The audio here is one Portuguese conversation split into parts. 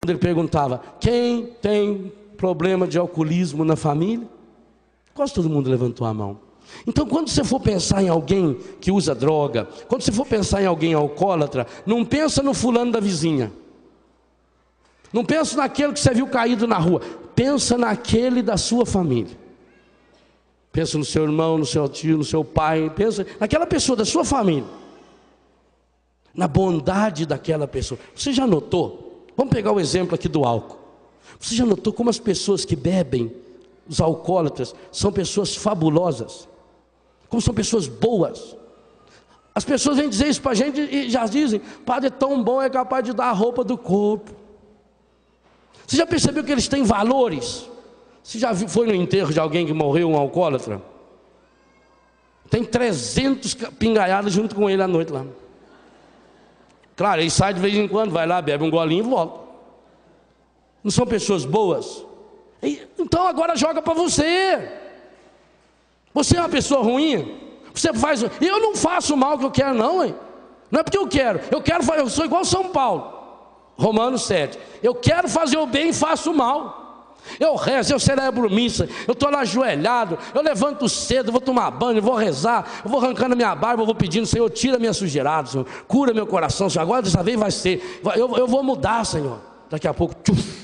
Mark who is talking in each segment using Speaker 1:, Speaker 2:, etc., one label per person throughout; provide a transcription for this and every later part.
Speaker 1: quando ele perguntava: quem tem problema de alcoolismo na família? Quase todo mundo levantou a mão. Então, quando você for pensar em alguém que usa droga, quando você for pensar em alguém alcoólatra, não pensa no fulano da vizinha, não pensa naquele que você viu caído na rua, pensa naquele da sua família. Pensa no seu irmão, no seu tio, no seu pai, pensa naquela pessoa da sua família, na bondade daquela pessoa. Você já notou? Vamos pegar o exemplo aqui do álcool. Você já notou como as pessoas que bebem, os alcoólatras, são pessoas fabulosas? Como são pessoas boas? As pessoas vêm dizer isso para a gente e já dizem: padre é tão bom, é capaz de dar a roupa do corpo. Você já percebeu que eles têm valores? Você já foi no enterro de alguém que morreu, um alcoólatra? Tem 300 pingaiados junto com ele à noite lá. Claro, ele sai de vez em quando, vai lá, bebe um golinho e volta. Não são pessoas boas? Então agora joga para você. Você é uma pessoa ruim? Você faz. Eu não faço o mal que eu quero, não, hein? Não é porque eu quero. Eu sou igual São Paulo, Romanos 7. Eu quero fazer o bem e faço o mal. Eu rezo, eu celebro missa, eu estou lá ajoelhado, eu levanto cedo, vou tomar banho, vou rezar, eu vou arrancando a minha barba, eu vou pedindo: Senhor, tira minha sujeirada, Senhor, cura meu coração, Senhor, agora dessa vez vai ser, eu vou mudar, Senhor. Daqui a pouco,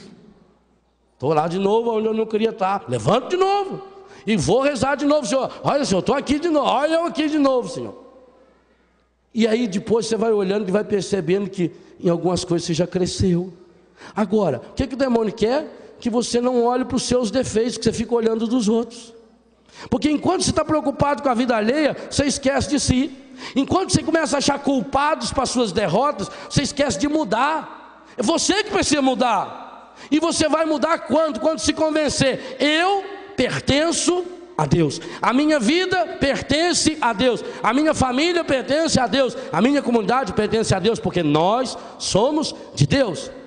Speaker 1: estou lá de novo onde eu não queria estar, levanto de novo, e vou rezar de novo: Senhor, olha, Senhor, estou aqui de novo, olha eu aqui de novo, Senhor. E aí depois você vai olhando e vai percebendo que em algumas coisas você já cresceu. Agora, o que o demônio quer? Que você não olhe para os seus defeitos, que você fica olhando dos outros. Porque enquanto você está preocupado com a vida alheia, você esquece de si. Enquanto você começa a achar culpados para as suas derrotas, você esquece de mudar. É você que precisa mudar. E você vai mudar quando? Quando se convencer: eu pertenço a Deus, a minha vida pertence a Deus, a minha família pertence a Deus, a minha comunidade pertence a Deus, porque nós somos de Deus.